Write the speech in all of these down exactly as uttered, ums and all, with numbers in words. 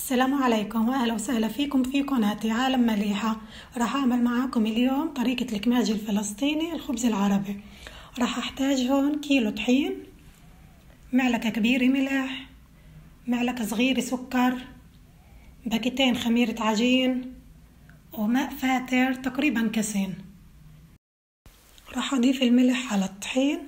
السلام عليكم واهلا وسهلا فيكم في قناتي عالم مليحة. راح اعمل معاكم اليوم طريقة الكماج الفلسطيني الخبز العربي. راح احتاج هون كيلو طحين، معلقة كبيرة ملح، معلقة صغيرة سكر، باكيتين خميرة عجين، وماء فاتر تقريبا كاسين. راح اضيف الملح على الطحين،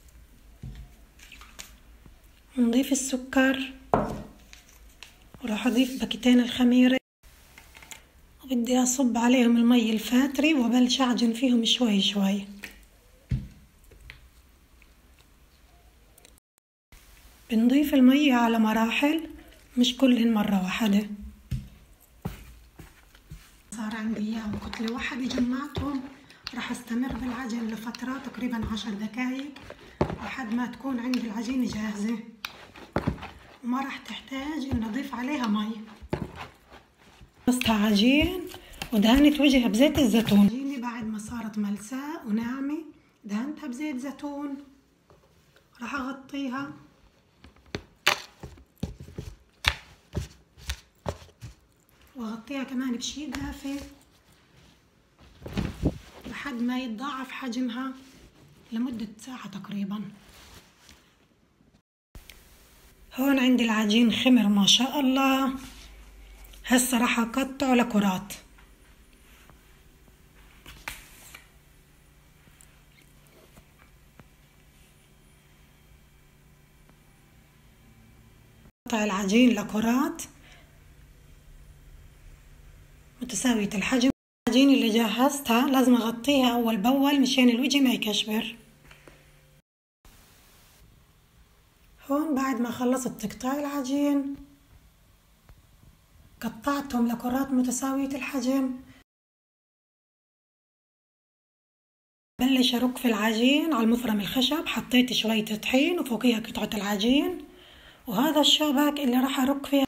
نضيف السكر، وراح اضيف باكيتين الخميرة، وبدي اصب عليهم المي الفاتري وبلش اعجن فيهم شوي شوي. بنضيف المي على مراحل، مش كلهن مرة واحدة. صار عندي اياهم كتلة واحدة جمعتهم. راح استمر بالعجن لفترة تقريبا عشر دقايق لحد ما تكون عندي العجينة جاهزة، وما راح تحتاج ان اضيف عليها مي. قصتها عجين ودهنت وجهها بزيت الزيتون. العجينة بعد ما صارت ملساء وناعمة دهنتها بزيت زيتون. راح اغطيها واغطيها كمان بشي دافي لحد ما يتضاعف حجمها لمدة ساعة تقريبا. هون عندي العجين خمر ما شاء الله. هسه راح اقطعه لكرات. قطع العجين لكرات متساوية الحجم. العجين اللي جهزتها لازم اغطيها اول باول مشان الوجه ما يكشبر. هون بعد ما خلصت تقطيع العجين قطعتهم لكرات متساوية الحجم. بلش ارك في العجين على المفرم الخشب. حطيت شوية طحين وفوقيها قطعة العجين، وهذا الشبك اللي راح ارك فيه.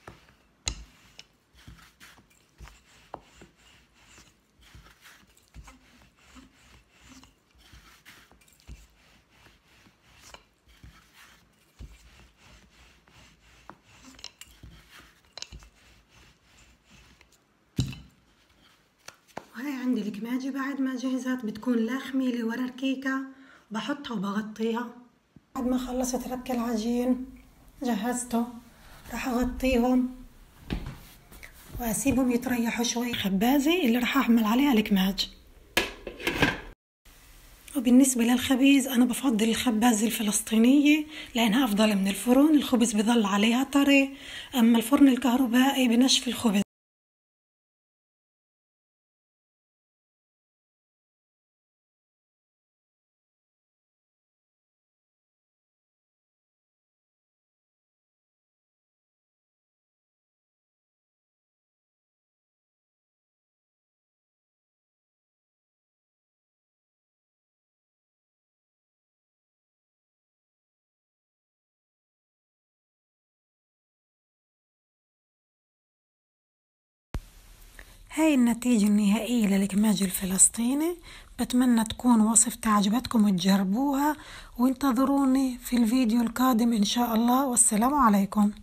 وهي عندي الكماجة بعد ما جهزت بتكون لاخمة لورا الكيكة. بحطها وبغطيها. بعد ما خلصت رك العجين جهزته راح اغطيهم واسيبهم يتريحوا شوي. خبازة اللي راح اعمل عليها الكماج. وبالنسبة للخبيز انا بفضل الخبازة الفلسطينية لانها افضل من الفرن. الخبز بضل عليها طري، اما الفرن الكهربائي بنشف الخبز. هاي النتيجة النهائية للكماج الفلسطيني. بتمنى تكون وصفتي عجبتكم وتجربوها، وانتظروني في الفيديو القادم ان شاء الله. والسلام عليكم.